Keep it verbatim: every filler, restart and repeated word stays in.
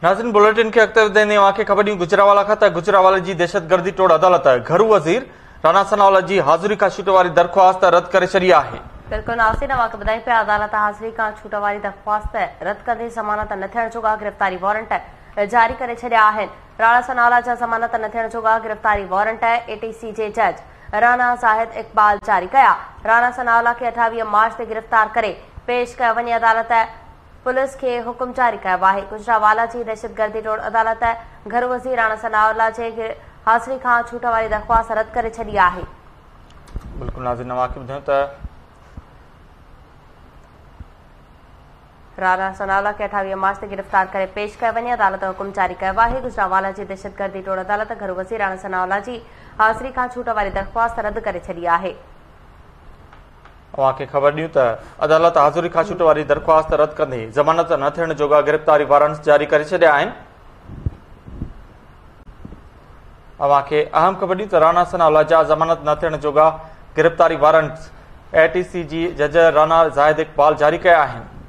नाज़रीन बुलेटिन के अॻिते वधाईंदे तव्हांखे ख़बर ॾियूं गुजरावाला खां त गुजरावाला जी दहशतगर्दी टोड़ अदालत घरू वज़ीर राणा सनावला जी हाज़िरी खां छूट वारी दरख़्वास्त रद्द करे छॾी आहे। बिल्कुल नासिर अवांखे ॿुधायूं पिया अदालत हाज़िरी खां छूट वारी दरख़्वास्त रद्द कंदे ज़मानत न थियण जोगा गिरफ़्तारी वारंट जारी करे छॾिया आहिनि। राणा सनावला जा ज़मानत न थियण जोगा गिरफ़्तारी वारंट एटीसी जे जज राणा ज़ाहिद इक़बाल जारी कया। राणा सनावला खे अठावीह मार्च ते गिरफ़्तार करे पेश कयो वञे। अदालत पुलिस के हुक्म जारी कयो आहे। गुजरावाला जी दहशतगर्दी टोड़ अदालत घर वज़ीर राणा सनावला जे हाज़िरी खां छूट वारी दरख़्वास्त रद्द करे छॾी आहे। बिल्कुल नाज़रीन तव्हांखे ॿुधायूं त राणा सनावला खे अठावीह मार्च ते गिरफ़्तार करे पेश कयो वञे। अदालत हुक्म जारी कयो आहे। गुजरावाला जी दहशतगर्दी टोड़ अदालत घर वज़ीर राणा सनावला जी हाज़िरी खां छूट वारी दरख़्वास्त रद्द करे छॾी आहे। अवांखे ख़बर ॾियूं त अदालत हाज़िरी खां छूट वारी दरख़्वास्त रद्द कंदे ज़मानत न थियण जोगा गिरफ़्तारी वारंट्स जारी करे छॾिया आहिनि। अवांखे अहम ख़बर ॾियूं त राणा सनावला जा ज़मानत न थियण जोगा गिरफ़्तारी वारंट्स एटीसी जी जज राणा ज़ाहिद इक़बाल जारी कया आहिनि।